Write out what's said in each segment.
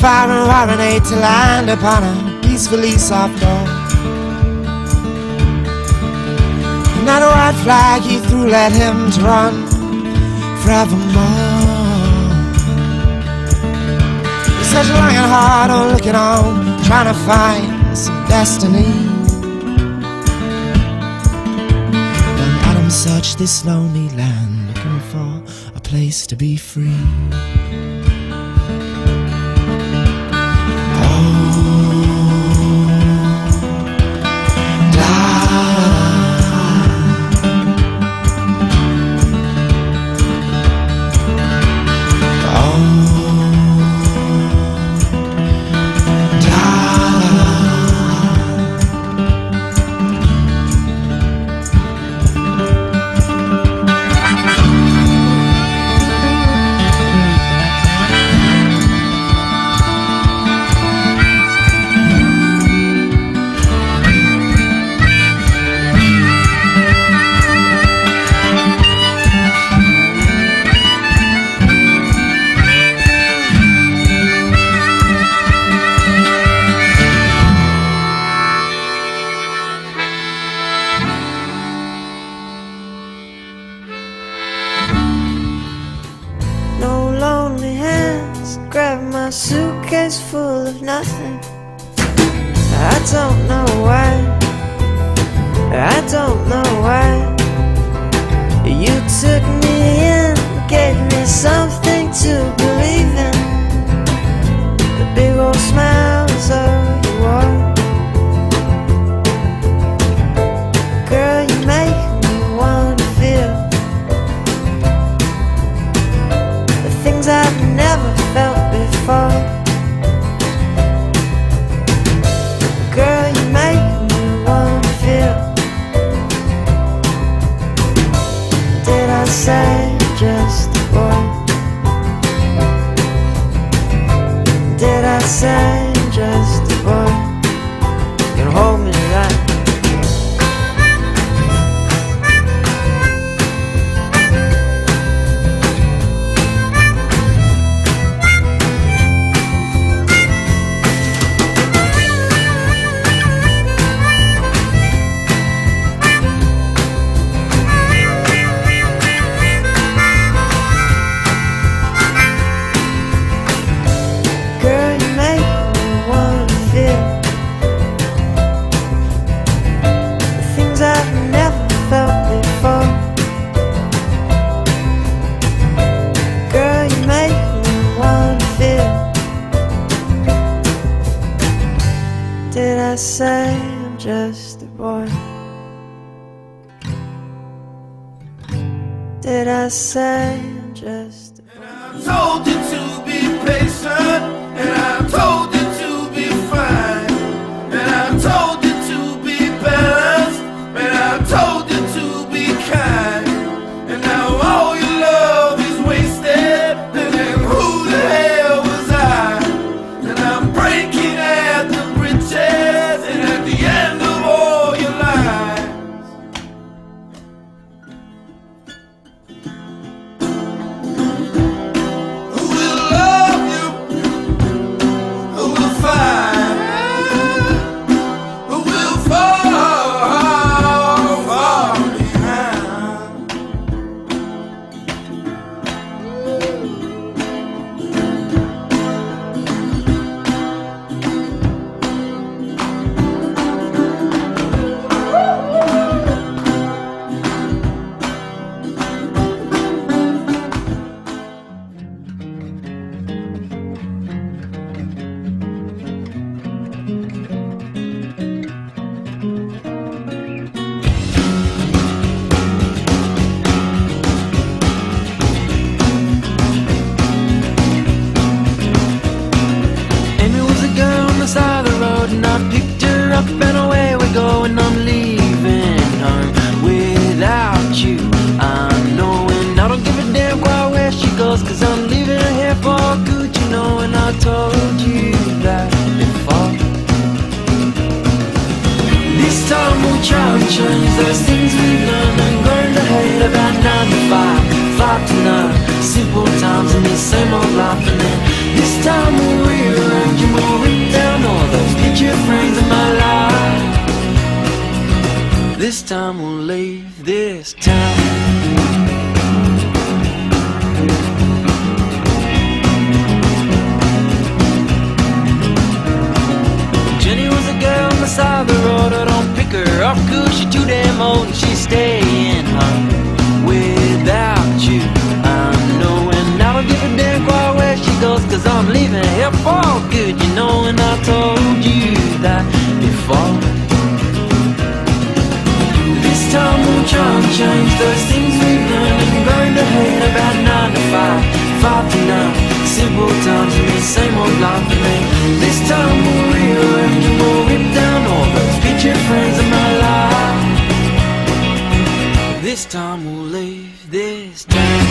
fire and marinate to land upon a peacefully soft door. And that white flag he threw led him to run forevermore. He's such a long and hard old looking on, trying to find some destiny. Young Adam searched this lonely land, looking for a place to be free. No lonely hands grab my suitcase full of nothing. I don't know why, I don't know why. You took me in, gave me something to believe in. The big old smile is all you are. Girl, you make me wanna feel things I've never felt before. Girl, you make me wanna feel. Did I say just a boy? Did I say just a boy? You can hold me right. Did I say I'm just a boy? Did I say I'm just a boy? And I told you to be patient, and I told you to be fine, and I told you to be balanced, and I told you to be kind. And now all your love is wasted, and then who the hell was I? And I'm breaking at the bridges, and at the end of all your lies, who will love you, who will find, who will fall behind. Side of the road, and I picked her up and away we go, and I'm leaving home without you. I'm knowing I don't give a damn quite where she goes, 'cause I'm leaving her here for good, you know, and I told you that before. This time we'll try and change those things we've learned and grown to hate about 9 to 5, 5 to 9, simple times in this same old life, and then this time we'll rearrange time we'll leave this town. Jenny was a girl on the side of the road. I don't pick her up 'cause she's too damn old and she's staying home without you. I know, and I don't give a damn quite where she goes, 'cause I'm leaving here for good, you know, and I told you that before. This time we'll try and change those things we've learned and learned to hate about 9 to 5, 5 to 9. Simple times and the same old life for me. This time we'll rearrange and we'll rip down all those picture frames of my life. This time we'll leave this town.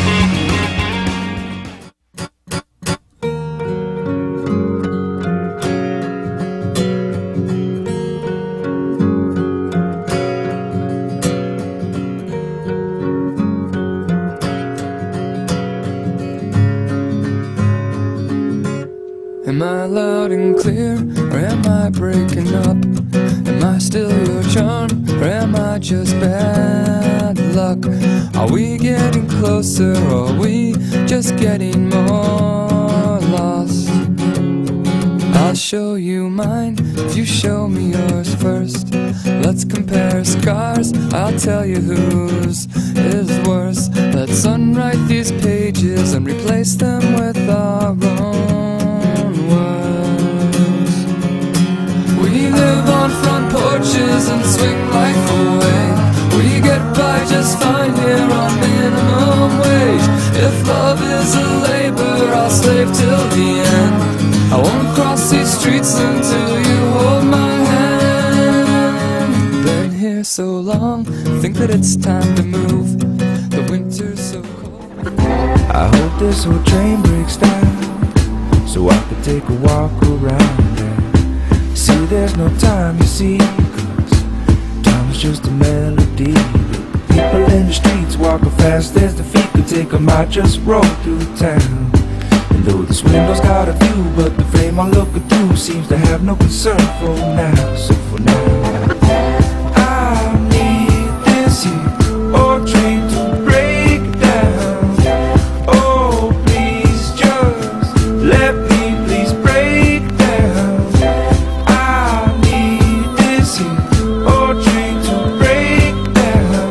Am I loud and clear, or am I breaking up? Am I still your charm, or am I just bad luck? Are we getting closer, or are we just getting more lost? I'll show you mine, if you show me yours first. Let's compare scars, I'll tell you whose is worse. Let's unwrite these pages and replace them with our own words. We live on front porches and swing life away. We get by just fine here on minimum wage. If love is a labor, I'll slave till the end. I won't cross these streets until you hold my hand. Been here so long, think that it's time to move. The winter's so cold. I hope this old train breaks down, so I could take a walk around there. See, there's no time, you see, 'cause time is just a melody. People in the streets walking fast as the feet could take them. I just roll through town. And though this window's got a view, but the frame I'm looking through seems to have no concern for now. So for now, I need this here old train to break down. Oh, please just let me please break down. I need this here old train to break down.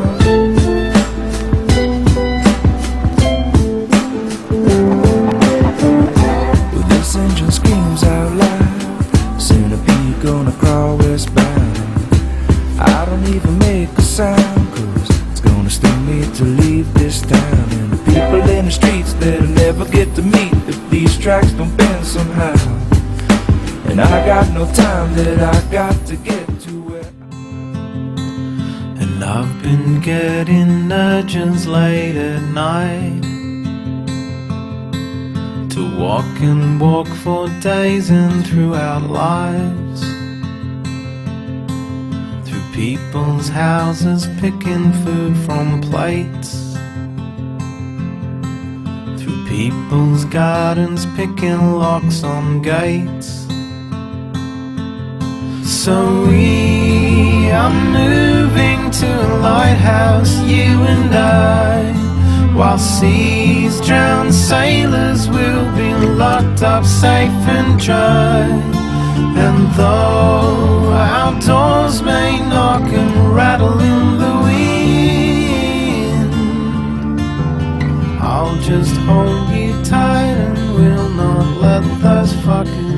Well, this engine screams out loud, centipede gonna crawl westbound. I don't even make a sound, 'cause it's gonna sting me to leave this town. And the people in the streets that'll never get to meet if these tracks don't bend somehow. And I got no time that I got to get to it. And I've been getting urges late at night to walk and walk for days and through our lives, through people's houses picking food from plates, through people's gardens picking locks on gates. So we are moving to a lighthouse, you and I. While seas drown, sailors will be locked up safe and dry. And though our doors may knock and rattle in the wind, I'll just hold you tight and we'll not let those fucking